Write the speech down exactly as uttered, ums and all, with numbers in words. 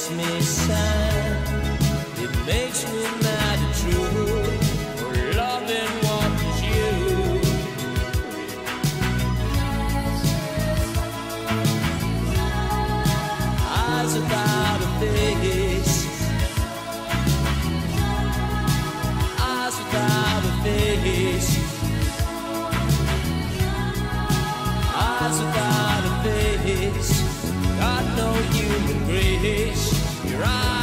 makes me sad. It makes me mad and true for loving what is you. Eyes without a face, eyes without a face, eyes without a face. Got no human grace. Your eyes